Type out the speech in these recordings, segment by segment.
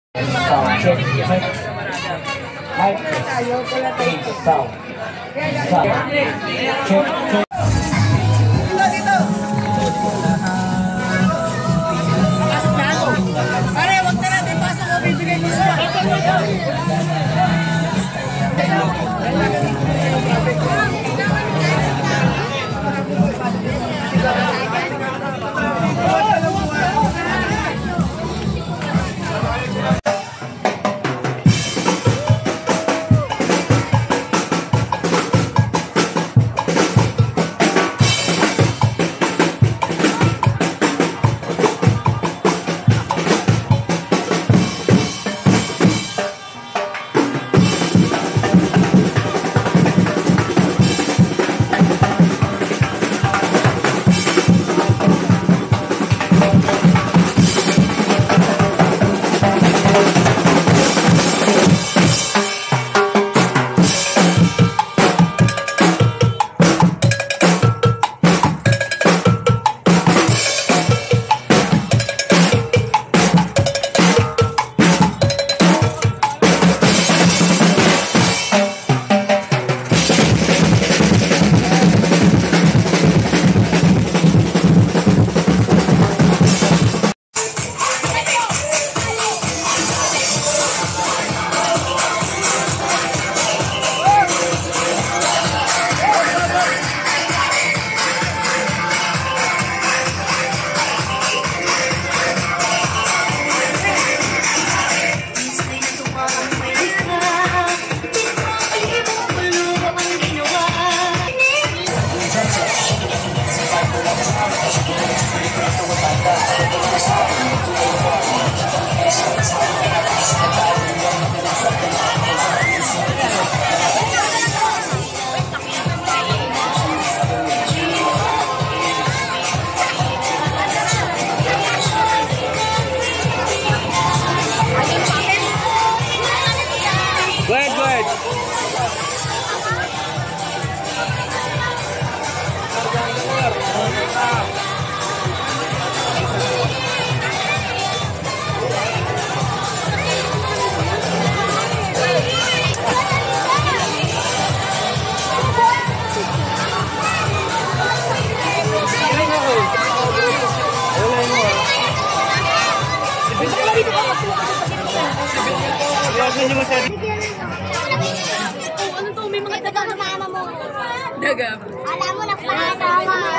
Ano to? May mga daga sa mama mo. Daga. Alam mo na paano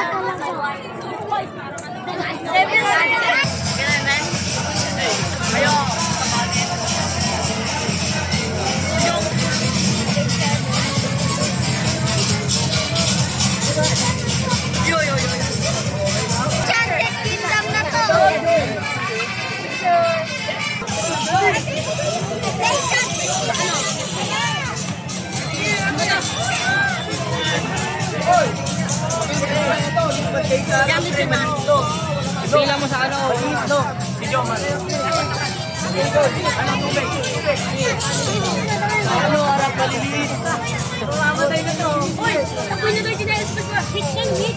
Ayo. Yo. Chantek kingdom na to. Pila mo sa ano, no? Si Joman. Ano tubig? Ano harap paliliit? Mamatay na to. Uy, ako na daw ginas ko. Hit and hit.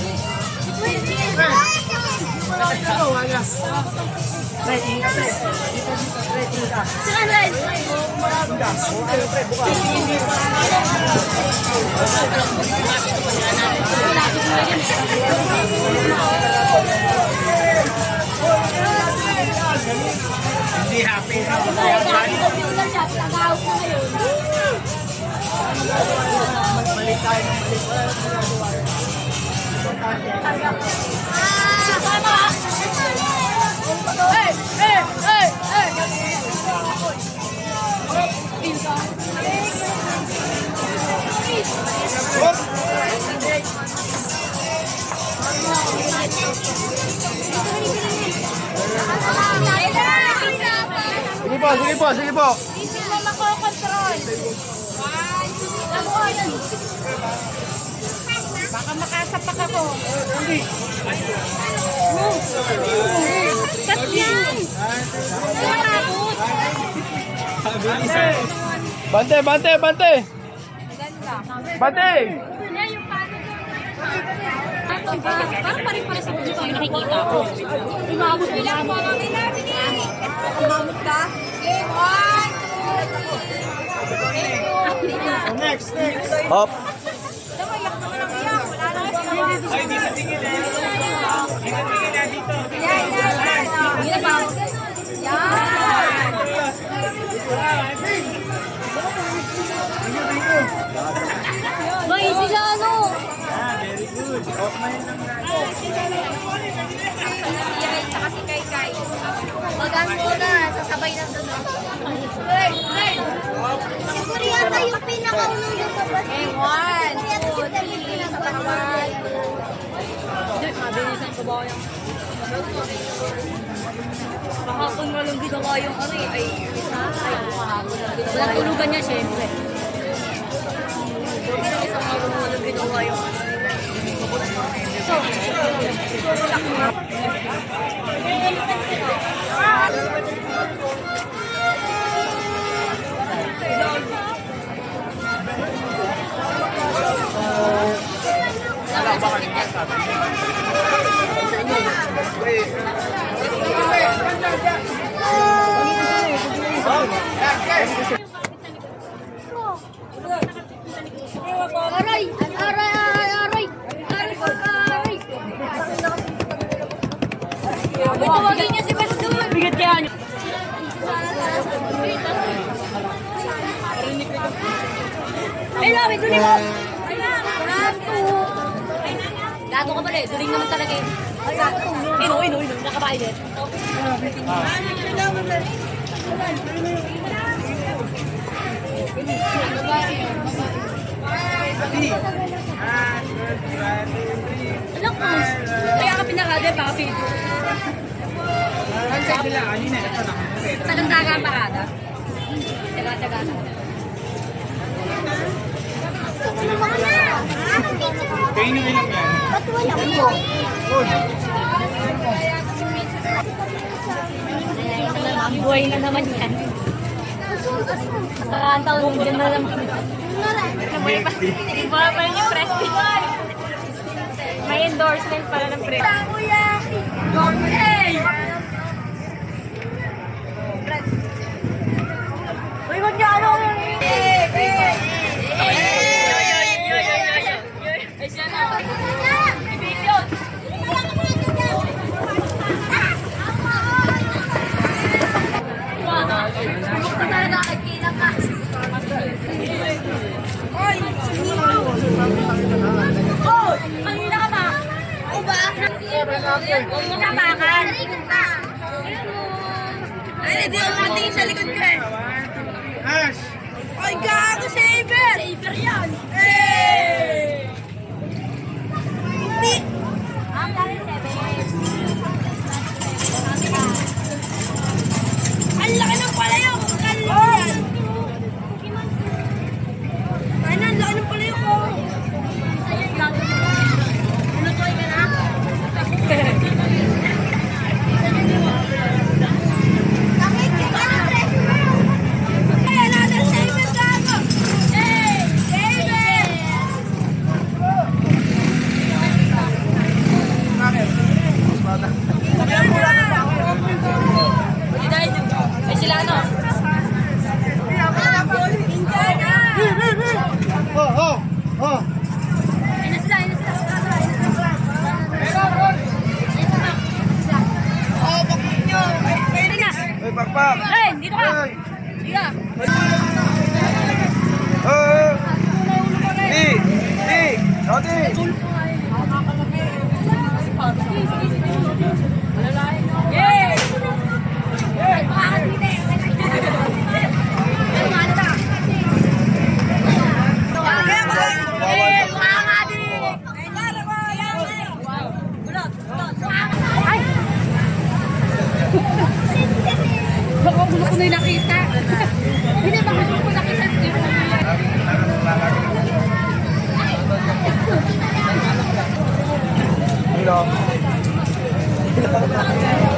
Ready ka. Saka rin. Hindi happy. Balik tayo ng Sige po. Hindi mo makokontrol. Baka makasapak ako. Ba't yan? Bante! Maganda. Bante! Yan yung paano. Parang pare-pare sa mga nakikita ko. Umabot ka? Hop. Iyak naman ang iyak. Wala na kasi. Ay, di patingin na. Di patingin na dito. Yan. Yan ba? Yan. Maisi sa ano? Very good. Off na yun lang na. Tsaka si Kai. Maganto na, sasabay na doon. Siguro yata yung pinakaunang lumabas. One, Siguro yata yung pinakaunang Mabilisan ko ba yung... Kahapon nga lang ginawa yung ano eh. Ay, kahapon lang ginawa. Walang tulugan niya, syempre. Isang araw mo lang ginawa yung ano. Aray! Tawagin niya si Basdun. Bigat kaya niyo. Ay, lami, duling mo. Gato ka pala eh. Duling naman talaga eh. Ino. Nakabahay din. Alam ko. Kaya ka pinakade, baka video. Tagandaga ang parada. Tsaga-tsaga na. Kainin mo lang yan. Ba't wala mo? Ang buhay na naman yan. Nakakanta ko dyan na naman. Iba pa rin yung press. May endorsement pala ng press. Hey! Uy, wag niya ano! Ay, siya na. Ibigyon! Oh! Kanina ka ba? O ba? Huwag mo tapakan. Ay, hindi ako matingin sa likod ko eh. Ash! Ay, gago, saber! Saber yan! Hey! Hindi! Ang dami saber. Ang laki ng palayo! Ang laki yan! Ay, ang laki ng palayo ko! Ayun, gago. Lutoy ka na? Ay sila ano? Oh! Ayun na sila. Oh, bakit nyo? Pwede na. Hey, Pakpak! Hey, dito ka. Hey! Dito. Rodi! Yay! Bakit hindi? Baka gulo ko na nakita. Hindi, baka gulo ko nakita. Hello.